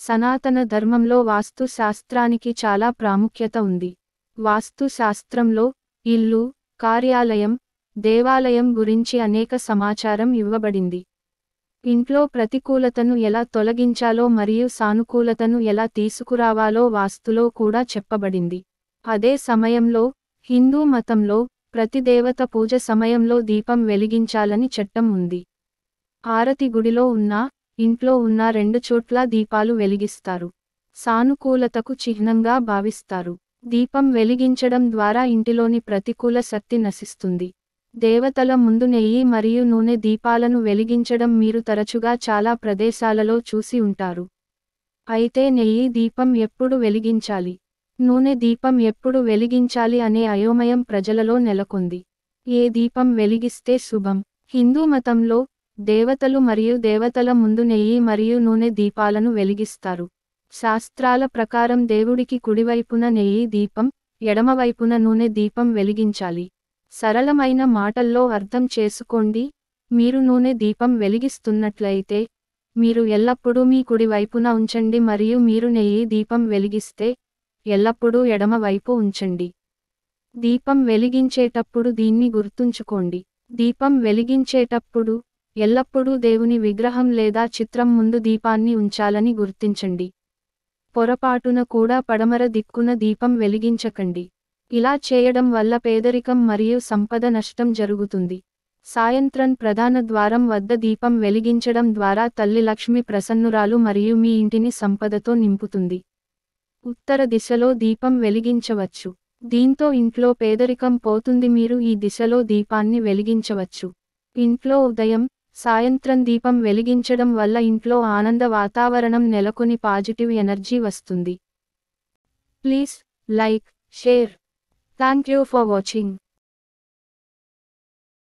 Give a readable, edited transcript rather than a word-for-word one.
సనాతన ధర్మంలో వాస్తు శాస్త్రానికి చాలా ప్రాముఖ్యత ఉంది. వాస్తు శాస్త్రంలో ఇల్లు, కార్యాలయం, దేవాలయం గురించి అనేక సమాచారం ఇవ్వబడింది. ఇంట్లో ప్రతికూలతను ఎలా తొలగించాలో మరియు సానుకూలతను ఎలా తీసుకురావాలో వాస్తులో కూడా చెప్పబడింది. అదే సమయంలో హిందూ మతంలో ప్రతి దేవత పూజ సమయంలో దీపం వెలిగించాలని చట్టం ఉంది. ఆరతి గుడిలో ఉన్నా, ఇంట్లో ఉన్న రెండు చోట్ల దీపాలు వెలిగిస్తారు. సానుకూలతకు చిహ్నంగా భావిస్తారు. దీపం వెలిగించడం ద్వారా ఇంటిలోని ప్రతికూల శక్తి నశిస్తుంది. దేవతల ముందు నెయ్యి మరియు నూనె దీపాలను వెలిగించడం మీరు తరచుగా చాలా ప్రదేశాలలో చూసి ఉంటారు. అయితే నెయ్యి దీపం ఎప్పుడు వెలిగించాలి, నూనె దీపం ఎప్పుడు వెలిగించాలి అనే అయోమయం ప్రజలలో నెలకొంది. ఏ దీపం వెలిగిస్తే శుభం? హిందూ మతంలో దేవతలు మరియు దేవతల ముందు నెయ్యి మరియు నూనె దీపాలను వెలిగిస్తారు. శాస్త్రాల ప్రకారం దేవుడికి కుడివైపున నెయ్యి దీపం, ఎడమవైపున నూనె దీపం వెలిగించాలి. సరళమైన మాటల్లో అర్థం చేసుకోండి. మీరు నూనె దీపం వెలిగిస్తున్నట్లయితే, మీరు ఎల్లప్పుడూ మీ కుడి వైపున ఉంచండి మరియు మీరు నెయ్యి దీపం వెలిగిస్తే, ఎల్లప్పుడూ ఎడమ వైపు ఉంచండి. దీపం వెలిగించేటప్పుడు దీన్ని గుర్తుంచుకోండి. దీపం వెలిగించేటప్పుడు ఎల్లప్పుడూ దేవుని విగ్రహం లేదా చిత్రం ముందు దీపాన్ని ఉంచాలని గుర్తించండి. పొరపాటున కూడా పడమర దిక్కున దీపం వెలిగించకండి. ఇలా చేయడం వల్ల పేదరికం మరియు సంపద నష్టం జరుగుతుంది. సాయంత్రం ప్రధాన ద్వారం వద్ద దీపం వెలిగించడం ద్వారా తల్లి లక్ష్మి ప్రసన్నురాలు మరియు మీ ఇంటిని సంపదతో నింపుతుంది. ఉత్తర దిశలో దీపం వెలిగించవచ్చు. దీంతో ఇంట్లో పేదరికం పోతుంది. మీరు ఈ దిశలో దీపాన్ని వెలిగించవచ్చు. ఇంట్లో ఉదయం, సాయంత్రం దీపం వెలిగించడం వల్ల ఇంట్లో ఆనంద వాతావరణం నెలకొని పాజిటివ్ ఎనర్జీ వస్తుంది. Please like, share. Thank you for watching.